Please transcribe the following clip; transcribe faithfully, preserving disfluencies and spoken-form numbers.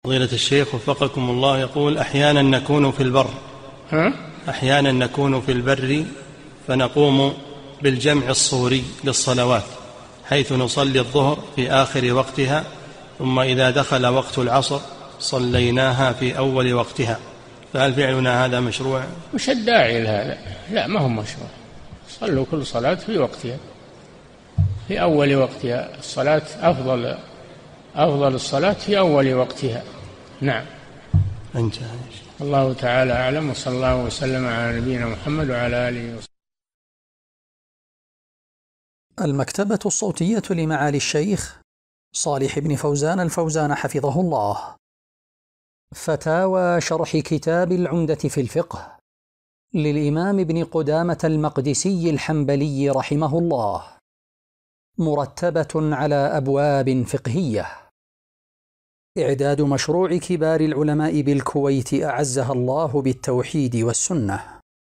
فضيلة الشيخ وفقكم الله، يقول: أحيانا نكون في البر ها؟ أحيانا نكون في البر فنقوم بالجمع الصوري للصلوات، حيث نصلي الظهر في آخر وقتها، ثم إذا دخل وقت العصر صليناها في أول وقتها، فهل فعلنا هذا مشروع؟ وش الداعي لهذا؟ لا، ما هو مشروع. صلوا كل صلاة في وقتها، في أول وقتها. الصلاة أفضل أفضل الصلاة في أول وقتها. نعم. انتهى. الله تعالى أعلم، وصلى الله وسلم على نبينا محمد وعلى آله وصحبه. المكتبة الصوتية لمعالي الشيخ صالح بن فوزان الفوزان حفظه الله. فتاوى شرح كتاب العمدة في الفقه للإمام ابن قدامة المقدسي الحنبلي رحمه الله، مرتبة على أبواب فقهية. إعداد مشروع كبار العلماء بالكويت أعزها الله بالتوحيد والسنة.